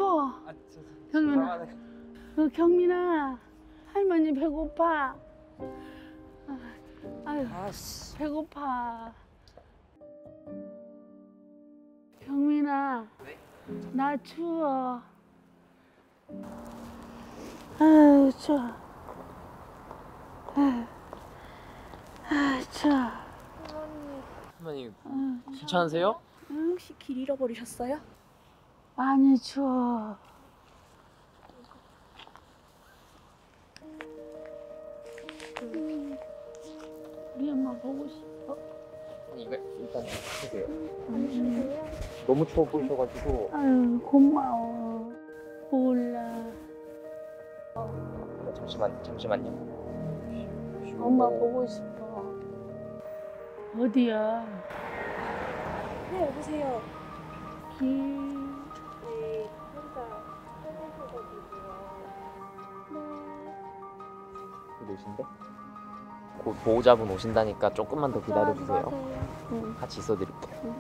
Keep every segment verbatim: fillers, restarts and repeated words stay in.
추워. 아, 저, 경민아. 어, 경민아. 할머니 배고파. 아, 아유, 아씨. 배고파. 경민아. 네? 나 추워. 아유, 추워. 아유, 아유, 추워. 할머니 응, 괜찮으세요? 혹시 길 잃어버리셨어요? 많이 추워. 음, 우리 엄마 보고 싶어. 이거 일단 드세요. 음, 너무 추워 보이셔가지고. 아유, 고마워. 몰라. 잠시만 잠시만요. 엄마 보고 싶어. 어디야? 네, 여보세요. 길. 네, 혼자 네. 오신대? 곧 보호자분 오신다니까 조금만 더 기다려주세요. 응. 같이 있어드릴게요.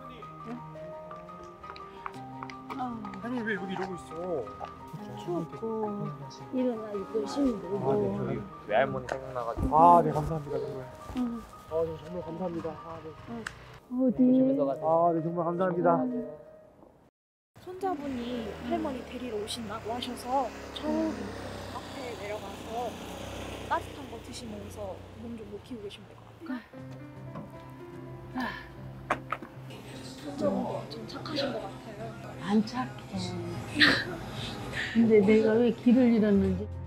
아, 아니 왜 여기 이러고 있어? 춥고 일어나기도 힘들고. 아, 네, 저희. 외할머니 생각나가지고. 아, 네 감사합니다 정말. 응. 아, 네, 정말 감사합니다. 아, 네. 어디? 조심해서 가세요. 아, 네 정말 감사합니다. 손자분이 할머니 데리러 오신다고 하셔서 저기 앞에 내려가서 따뜻한 거 드시면서 몸 좀 녹이고 계시면 될 것 같아요. 손자분도 엄청 착하신 것 같아요. 안 착해. 근데 내가 왜 길을 잃었는지.